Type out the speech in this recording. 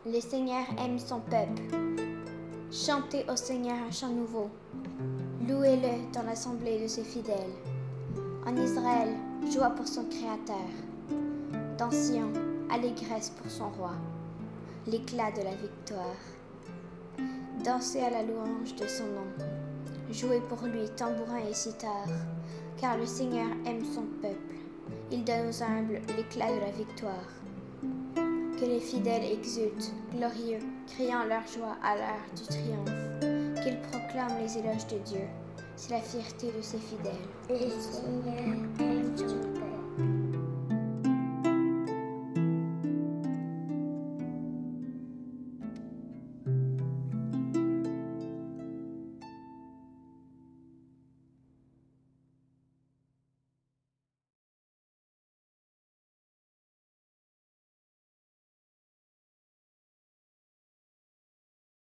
Le Seigneur aime son peuple. Chantez au Seigneur un chant nouveau. Louez-le dans l'assemblée de ses fidèles. En Israël, joie pour son Créateur. Dans Sion, allégresse pour son roi. L'éclat de la victoire. Dansez à la louange de son nom. Jouez pour lui tambourin et sitar, car le Seigneur aime son peuple. Il donne aux humbles l'éclat de la victoire. Que les fidèles exultent, glorieux, criant leur joie à l'heure du triomphe. Qu'ils proclament les éloges de Dieu. C'est la fierté de ses fidèles. Le Seigneur aime son